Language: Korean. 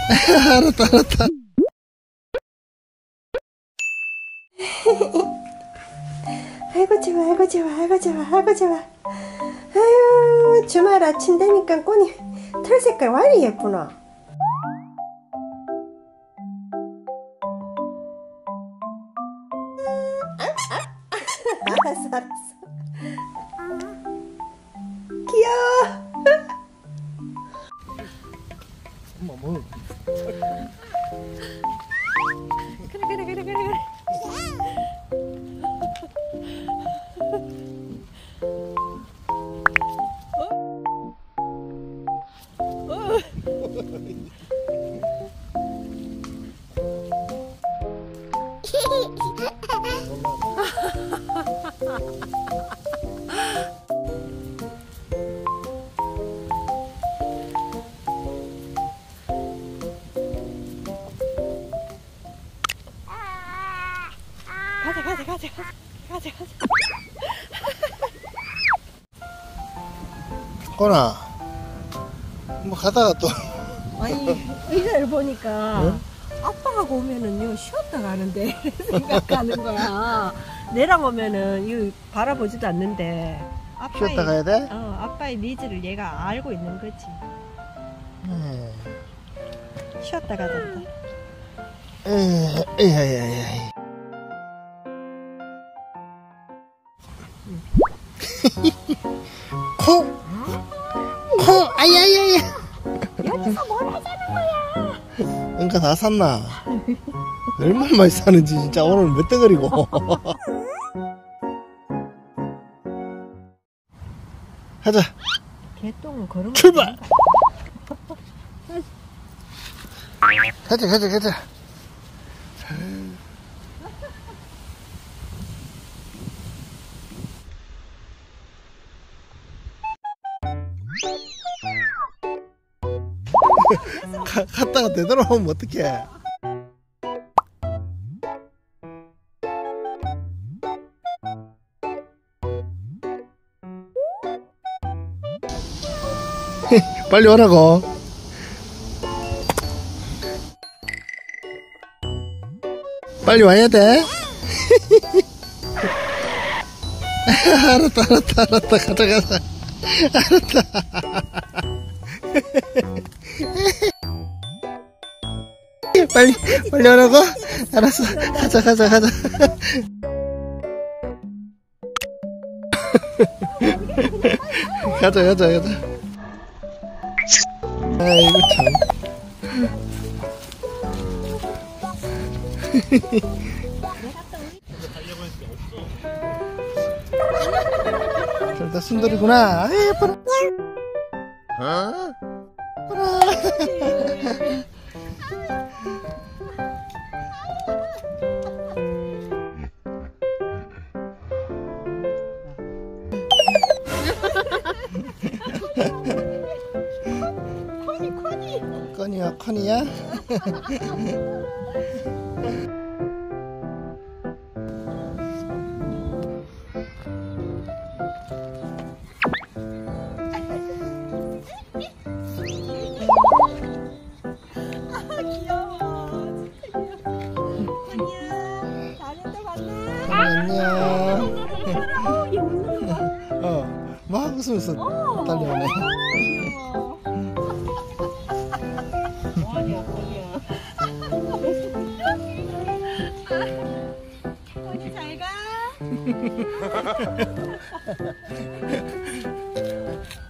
알았다, 알았다. 아이고 좋아, 아이고 좋아, 아이고 좋아, 아이고 좋아. 아유, 주말 아침 되니까 꼬니 털 색깔 완이 예쁘노. 알았어, 알았어. 귀여워. 엄마 뭐? 그래, 그래, 그래, 그래, 그래. 가자. 꼬나, 뭐 가다가 또. 아니, 의자를 보니까 응? 아빠하고 오면은요 쉬었다 가는데 생각하는 거야. 내랑 오면은 이 바라보지도 않는데 쉬었다 가야 돼? 아빠의 니즈를 얘가 알고 있는 거지. 쉬었다 가던다. 에이. 코, 아야야야. 여기서 뭘 하자는 거야? 그러니까 다 샀나? 얼마나 많이 사는지 진짜 오늘 몇 덩어리고. 하자. 개똥은 걸으면 출발. 가자. 갔다가 되돌아오면 어떡해. 빨리 오라고. 빨리 와야 돼. 알았다. 가자. 알았다. 빨리 오라고? 알았어. 가자. 가자. 아이고 참. 저다 순돌이구나. 아이 예뻐라. 커니야? 안녕. 막 웃으면서 달려오네. 어디 잘 가.